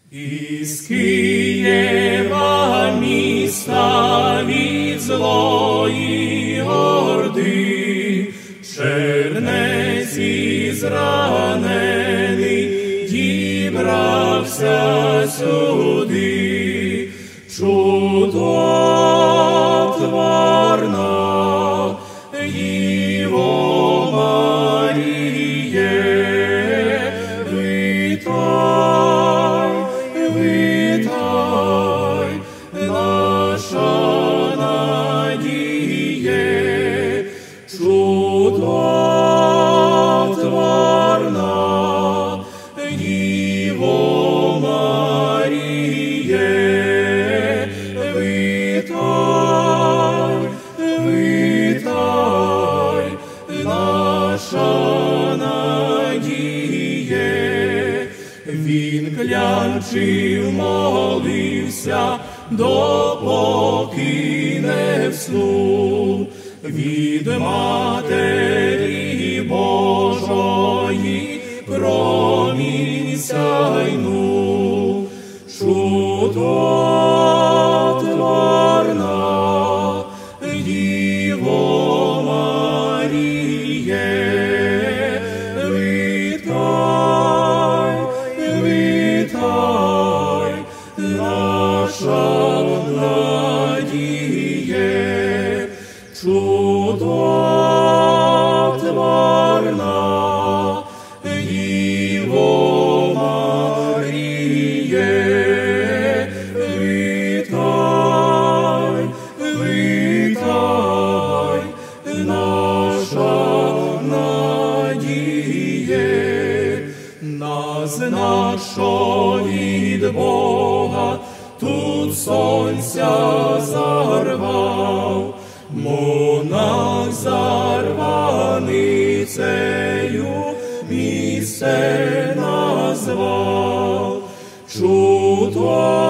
Із Києва міста від злої орди, чернець ізранений дібрався сюди. Чудотворна Діво Маріє, витай, наша надіє. Чудотворна Діво Маріє, витай, наша надіє. Він клянчив, молився, допоки не вснув від Матері Божої промінь сяйнув. Чудотворна Діво Маріє, витай, наша надіє. Чудотворна Діво Маріє, витай, наша надіє. На знак, що від Бога тут сонця зарвав, монах зарваницею місце назвав. Чудо